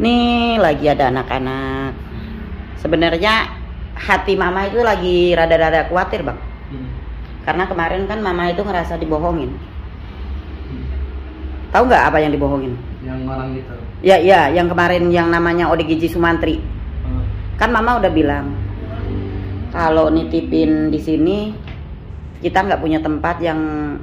Nih lagi ada anak-anak. Sebenarnya hati mama itu lagi rada-rada khawatir, Bang. Karena kemarin kan mama itu ngerasa dibohongin. Tahu nggak apa yang dibohongin? Yang orang gitu. Ya, yang kemarin yang namanya ODGJ Sumantri. Kan mama udah bilang kalau nitipin di sini kita nggak punya tempat yang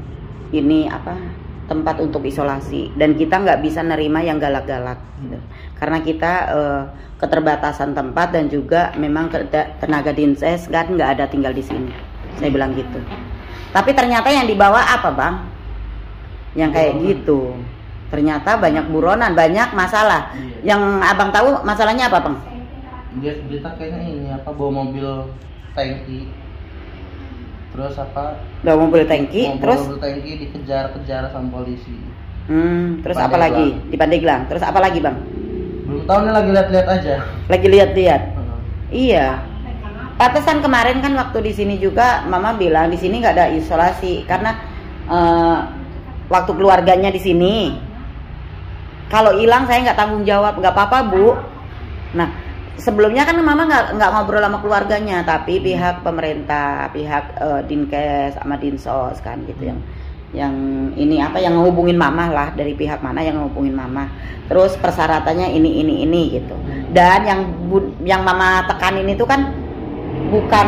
tempat untuk isolasi, dan kita nggak bisa nerima yang galak-galak gitu. Karena kita keterbatasan tempat dan juga memang tenaga dinkes kan nggak ada tinggal di sini. Saya bilang gitu. Tapi ternyata yang dibawa apa, Bang? Yang kayak gitu. Ternyata banyak buronan, banyak masalah. Yang abang tahu masalahnya apa, Bang? Dia berita kayaknya ini bawa mobil tangki. Terus bawa mobil tangki, terus mobil tangki dikejar-kejar sama polisi. Terus apa lagi? Di Pandeglang. Terus apa lagi, Bang? Belum tahu nih, lagi lihat-lihat aja. Lagi lihat-lihat. Iya. Pantesan kemarin kan waktu di sini juga mama bilang di sini nggak ada isolasi karena waktu keluarganya di sini. Kalau hilang saya nggak tanggung jawab, nggak apa-apa, Bu. Nah, sebelumnya kan mama nggak ngobrol sama keluarganya, tapi pihak pemerintah, pihak dinkes sama dinsos kan gitu yang yang ngehubungin mama lah, dari pihak mana yang ngehubungin mama. Terus persyaratannya ini gitu. Dan yang mama tekanin itu kan bukan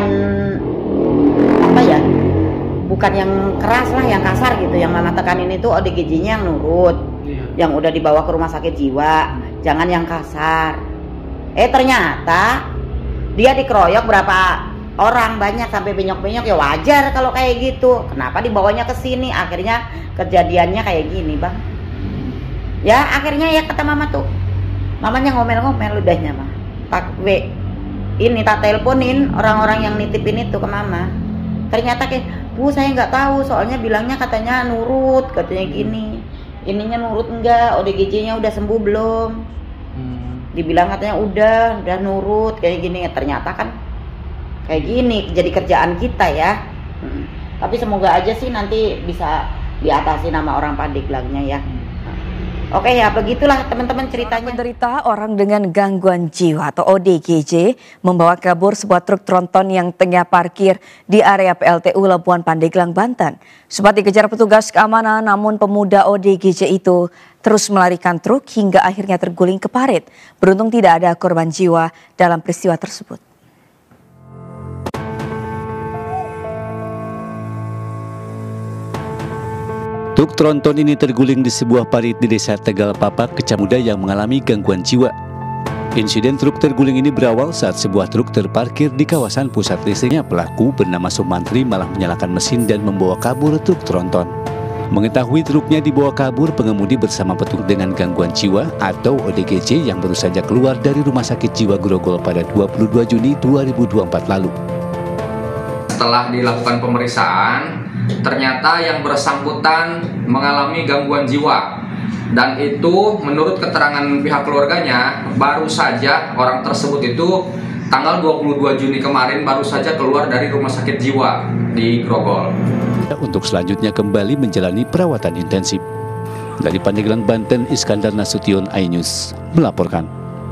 bukan yang keras lah, yang kasar gitu. Yang mama tekanin itu ODGJ-nya yang nurut, yang udah dibawa ke rumah sakit jiwa, jangan yang kasar. Ternyata dia dikeroyok berapa orang, banyak sampai benyok-benyok. Ya wajar kalau kayak gitu. Kenapa dibawanya ke sini? Akhirnya kejadiannya kayak gini, Bang. Ya akhirnya ya kata mama tuh, mamanya ngomel-ngomel udahnya mah. Tak teleponin orang-orang yang nitipin itu ke mama. Ternyata kayak, Bu saya nggak tahu, soalnya bilangnya katanya nurut, katanya gini. Ininya nurut enggak? ODGJ-nya udah sembuh belum? Dibilang katanya udah nurut kayak gini. Ternyata kan kayak gini jadi kerjaan kita ya. Tapi semoga aja sih nanti bisa diatasi nama orang Pandeglangnya ya. Oke ya, begitulah teman-teman ceritanya. Penderita orang dengan gangguan jiwa atau ODGJ membawa kabur sebuah truk tronton yang tengah parkir di area PLTU Labuan Pandeglang, Banten. Sempat dikejar petugas keamanan, namun pemuda ODGJ itu terus melarikan truk hingga akhirnya terguling ke parit. Beruntung tidak ada korban jiwa dalam peristiwa tersebut. Truk tronton ini terguling di sebuah parit di Desa Tegal Papak, Kecamuda yang mengalami gangguan jiwa. Insiden truk terguling ini berawal saat sebuah truk terparkir di kawasan pusat listriknya. Pelaku bernama Sumantri malah menyalakan mesin dan membawa kabur truk tronton. Mengetahui truknya dibawa kabur, pengemudi bersama petugas dengan gangguan jiwa atau ODGJ yang baru saja keluar dari Rumah Sakit Jiwa Grogol pada 22 Juni 2024 lalu. Setelah dilakukan pemeriksaan, ternyata yang bersangkutan mengalami gangguan jiwa, dan itu menurut keterangan pihak keluarganya baru saja orang tersebut itu tanggal 22 Juni kemarin baru saja keluar dari Rumah Sakit Jiwa di Grogol untuk selanjutnya kembali menjalani perawatan intensif. Dari Pandeglang, Banten, Iskandar Nasution, iNews melaporkan.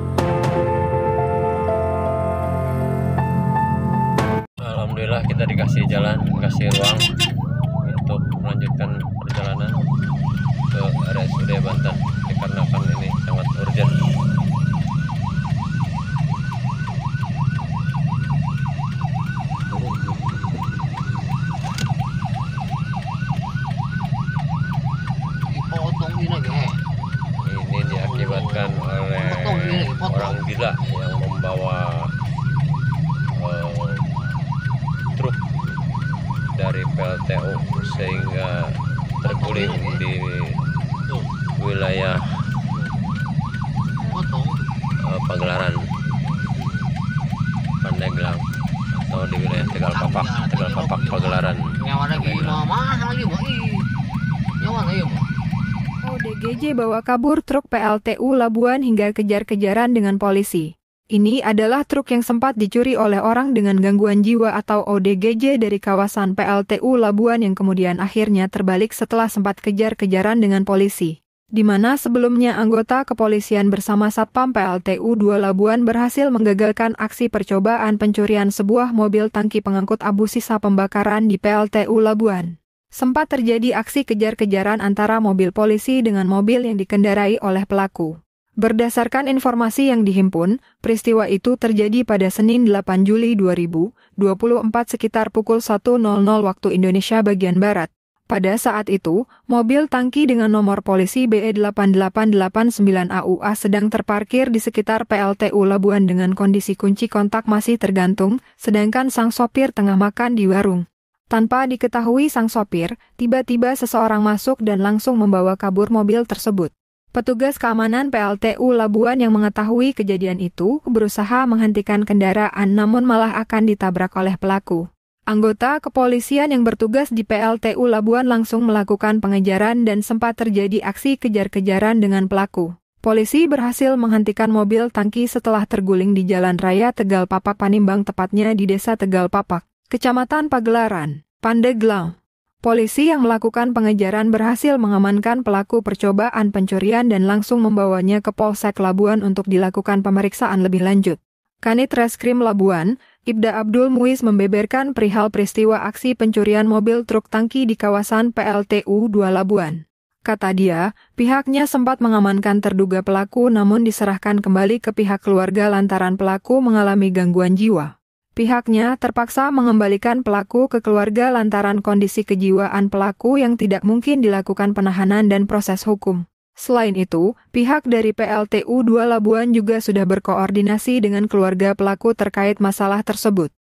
Alhamdulillah kita dikasih jalan, dikasih ruang untuk melanjutkan perjalanan ke RSUD Banten dikarenakan ini sangat urgent. Ini diakibatkan oleh orang gila yang membawa truk dari PLTU sehingga terguling di wilayah Pagelaran Pandeglang atau di wilayah Tegal Papak Pagelaran. ODGJ bawa kabur truk PLTU Labuan hingga kejar-kejaran dengan polisi. Ini adalah truk yang sempat dicuri oleh orang dengan gangguan jiwa atau ODGJ dari kawasan PLTU Labuan yang kemudian akhirnya terbalik setelah sempat kejar-kejaran dengan polisi. di mana sebelumnya anggota kepolisian bersama Satpam PLTU 2 Labuan berhasil menggagalkan aksi percobaan pencurian sebuah mobil tangki pengangkut abu sisa pembakaran di PLTU Labuan. Sempat terjadi aksi kejar-kejaran antara mobil polisi dengan mobil yang dikendarai oleh pelaku. Berdasarkan informasi yang dihimpun, peristiwa itu terjadi pada Senin 8 Juli 2024 sekitar pukul 1.00 waktu Indonesia bagian Barat. Pada saat itu, mobil tangki dengan nomor polisi BE8889 AUA sedang terparkir di sekitar PLTU Labuan dengan kondisi kunci kontak masih tergantung, sedangkan sang sopir tengah makan di warung. Tanpa diketahui sang sopir, tiba-tiba seseorang masuk dan langsung membawa kabur mobil tersebut. Petugas keamanan PLTU Labuan yang mengetahui kejadian itu berusaha menghentikan kendaraan namun malah akan ditabrak oleh pelaku. Anggota kepolisian yang bertugas di PLTU Labuan langsung melakukan pengejaran dan sempat terjadi aksi kejar-kejaran dengan pelaku. Polisi berhasil menghentikan mobil tangki setelah terguling di Jalan Raya Tegal Papak Panimbang, tepatnya di Desa Tegal Papak, Kecamatan Pagelaran, Pandeglang. Polisi yang melakukan pengejaran berhasil mengamankan pelaku percobaan pencurian dan langsung membawanya ke Polsek Labuan untuk dilakukan pemeriksaan lebih lanjut. Kanit Reskrim Labuan, Ibda Abdul Muiz membeberkan perihal peristiwa aksi pencurian mobil truk tangki di kawasan PLTU 2 Labuan. Kata dia, pihaknya sempat mengamankan terduga pelaku namun diserahkan kembali ke pihak keluarga lantaran pelaku mengalami gangguan jiwa. Pihaknya terpaksa mengembalikan pelaku ke keluarga lantaran kondisi kejiwaan pelaku yang tidak mungkin dilakukan penahanan dan proses hukum. Selain itu, pihak dari PLTU 2 Labuan juga sudah berkoordinasi dengan keluarga pelaku terkait masalah tersebut.